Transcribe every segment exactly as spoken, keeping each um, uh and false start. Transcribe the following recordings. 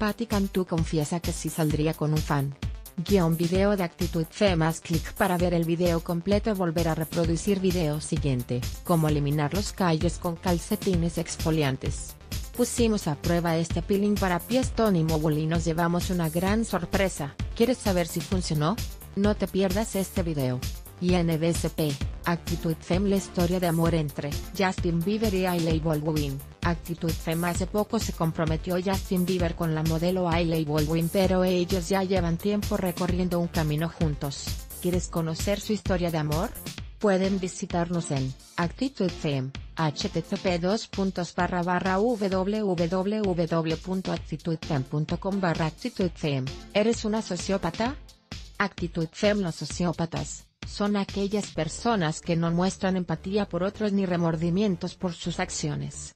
Patti Cantú confiesa que sí saldría con un fan. Guión video de Actitud Fem. Haz clic para ver el video completo. Volver a reproducir video siguiente. Cómo eliminar los callos con calcetines exfoliantes. Pusimos a prueba este peeling para pies Tony Mobile y nos llevamos una gran sorpresa. ¿Quieres saber si funcionó? No te pierdas este video. I N V S P, Actitud Fem. La historia de amor entre Justin Bieber y Hailey Baldwin. Actitud Fem. Hace poco se comprometió Justin Bieber con la modelo Hailey Baldwin, pero ellos ya llevan tiempo recorriendo un camino juntos. ¿Quieres conocer su historia de amor? Pueden visitarnos en Actitud Fem, http dos puntos barra barra www punto actitudfem punto com barra Actitud Fem. ¿Eres una sociópata? Actitud Fem. Los sociópatas son aquellas personas que no muestran empatía por otros ni remordimientos por sus acciones.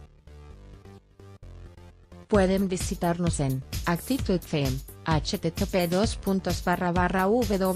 Pueden visitarnos en Actitud Fem, http dos puntos barra barra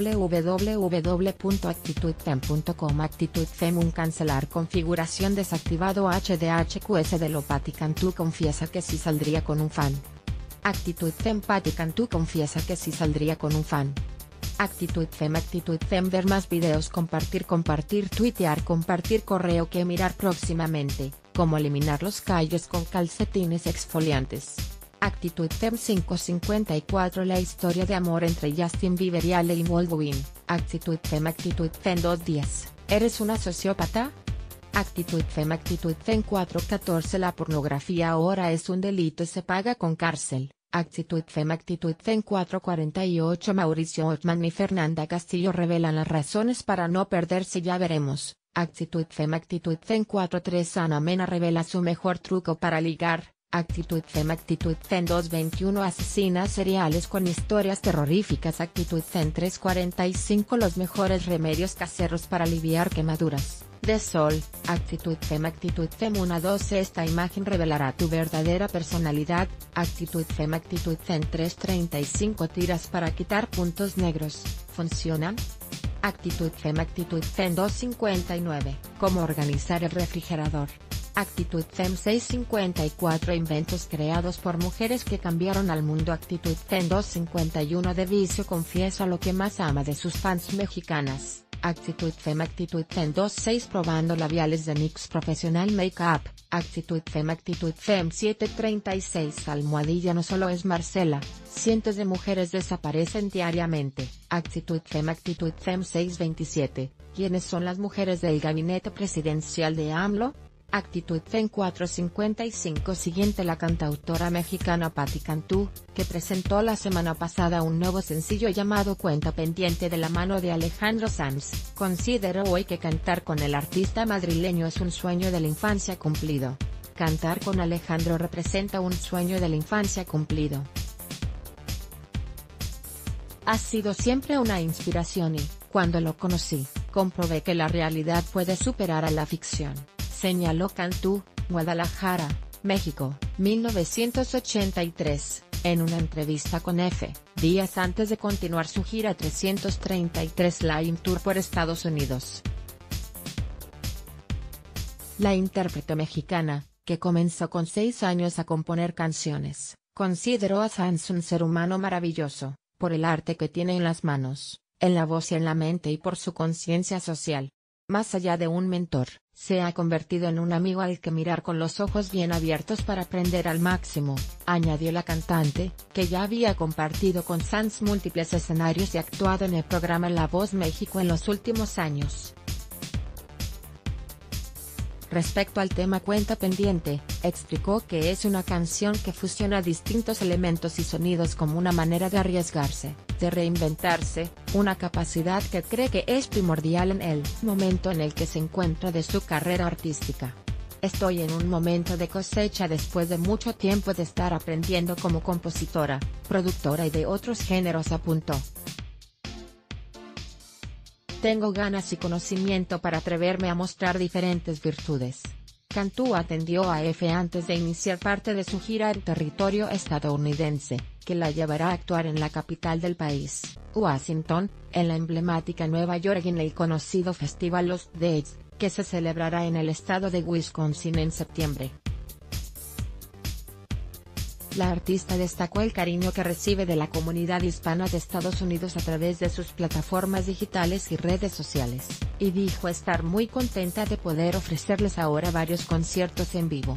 www punto actitudfem punto com. Actitud Fem. Un cancelar configuración desactivado. H D H Q S de lo. Patti Cantú confiesa que sí saldría con un fan. Actitud Fem. Patti Cantú confiesa que sí saldría con un fan. Actitud Fem. Actitud Fem. Ver más videos. Compartir compartir tuitear compartir correo que mirar próximamente. Cómo eliminar los callos con calcetines exfoliantes. Actitud Fem. cinco cincuenta y cuatro. La historia de amor entre Justin Bieber y Hailey Baldwin. Actitud Fem. Actitud Fem. dos días. ¿Eres una sociópata? Actitud Fem. Actitud Fem. cuatro catorce. La pornografía ahora es un delito y se paga con cárcel. Actitud Fem. Actitud Fem. cuatro cuarenta y ocho. Mauricio Oldman y Fernanda Castillo revelan las razones para no perderse. Ya veremos. Actitud Fem. Actitud Fem. cuatro tres. Ana Mena revela su mejor truco para ligar. Actitud Fem. Actitud Fem. dos veintiuno. Asesinas seriales con historias terroríficas. Actitud Fem. tres cuarenta y cinco. Los mejores remedios caseros para aliviar quemaduras de sol. Actitud Fem. Actitud Fem. uno doce. Esta imagen revelará tu verdadera personalidad. Actitud Fem. Actitud Fem. tres treinta y cinco. Tiras para quitar puntos negros, ¿funcionan? Actitud Fem. Actitud Fem. dos cincuenta y nueve. Cómo organizar el refrigerador. Actitud Fem. seis cincuenta y cuatro. Inventos creados por mujeres que cambiaron al mundo. Actitud Fem. dos cincuenta y uno. De vicio confiesa lo que más ama de sus fans mexicanas. Actitud Fem. Actitud Fem. dos seis. Probando labiales de NYX Professional Makeup. Actitud Fem. Actitud Fem. siete treinta y seis. Almohadilla no solo es Marcela, cientos de mujeres desaparecen diariamente. Actitud Fem. Actitud Fem. seis veintisiete. ¿Quiénes son las mujeres del gabinete presidencial de AMLO? Actitud Fem. cuatro cincuenta y cinco. Siguiente. La cantautora mexicana Patti Cantú, que presentó la semana pasada un nuevo sencillo llamado Cuenta Pendiente de la mano de Alejandro Sanz, consideró hoy que cantar con el artista madrileño es un sueño de la infancia cumplido. Cantar con Alejandro representa un sueño de la infancia cumplido. Ha sido siempre una inspiración y, cuando lo conocí, comprobé que la realidad puede superar a la ficción, señaló Cantú, Guadalajara, México, mil novecientos ochenta y tres, en una entrevista con F, días antes de continuar su gira trescientos treinta y tres Line Tour por Estados Unidos. La intérprete mexicana, que comenzó con seis años a componer canciones, consideró a Sanz un ser humano maravilloso, por el arte que tiene en las manos, en la voz y en la mente y por su conciencia social. Más allá de un mentor, se ha convertido en un amigo al que mirar con los ojos bien abiertos para aprender al máximo, añadió la cantante, que ya había compartido con Sanz múltiples escenarios y actuado en el programa La Voz México en los últimos años. Respecto al tema Cuenta Pendiente, explicó que es una canción que fusiona distintos elementos y sonidos como una manera de arriesgarse, de reinventarse, una capacidad que cree que es primordial en el momento en el que se encuentra de su carrera artística. Estoy en un momento de cosecha después de mucho tiempo de estar aprendiendo como compositora, productora y de otros géneros, apuntó. Tengo ganas y conocimiento para atreverme a mostrar diferentes virtudes. Cantú atendió a F antes de iniciar parte de su gira en territorio estadounidense, que la llevará a actuar en la capital del país, Washington, en la emblemática Nueva York y en el conocido festival Los Days, que se celebrará en el estado de Wisconsin en septiembre. la artista destacó el cariño que recibe de la comunidad hispana de Estados Unidos a través de sus plataformas digitales y redes sociales, y dijo estar muy contenta de poder ofrecerles ahora varios conciertos en vivo.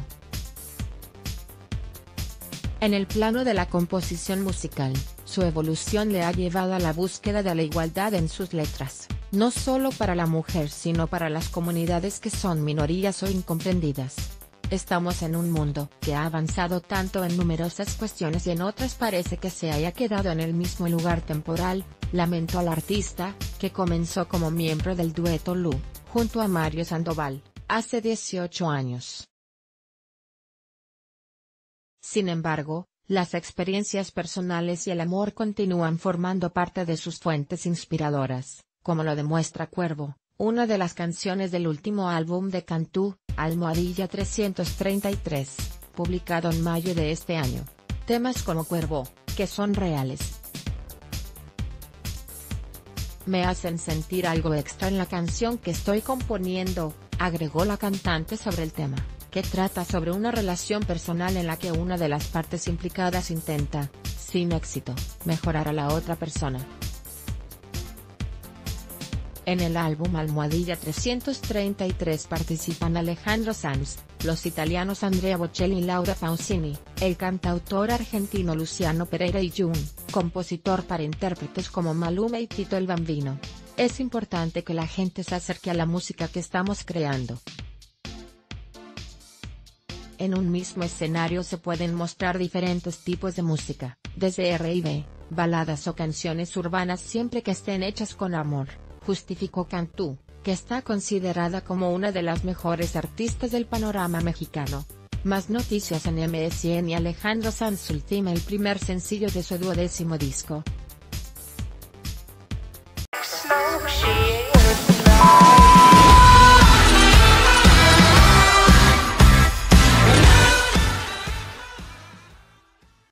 En el plano de la composición musical, su evolución le ha llevado a la búsqueda de la igualdad en sus letras, no solo para la mujer sino para las comunidades que son minorías o incomprendidas. Estamos en un mundo que ha avanzado tanto en numerosas cuestiones y en otras parece que se haya quedado en el mismo lugar temporal, lamentó al artista, que comenzó como miembro del dueto Lu, junto a Mario Sandoval, hace dieciocho años. Sin embargo, las experiencias personales y el amor continúan formando parte de sus fuentes inspiradoras, como lo demuestra Cuervo, una de las canciones del último álbum de Cantú, Almohadilla trescientos treinta y tres, publicado en mayo de este año. Temas como Cuervo, que son reales. Me hacen sentir algo extra en la canción que estoy componiendo, agregó la cantante sobre el tema, que trata sobre una relación personal en la que una de las partes implicadas intenta, sin éxito, mejorar a la otra persona. En el álbum Almohadilla trescientos treinta y tres participan Alejandro Sanz, los italianos Andrea Bocelli y Laura Pausini, el cantautor argentino Luciano Pereira y Jun, compositor para intérpretes como Maluma y Tito el Bambino. Es importante que la gente se acerque a la música que estamos creando. En un mismo escenario se pueden mostrar diferentes tipos de música, desde erre y be, baladas o canciones urbanas siempre que estén hechas con amor, justificó Cantú, que está considerada como una de las mejores artistas del panorama mexicano. Más noticias en M S N y Alejandro Sanz ultima el primer sencillo de su duodécimo disco,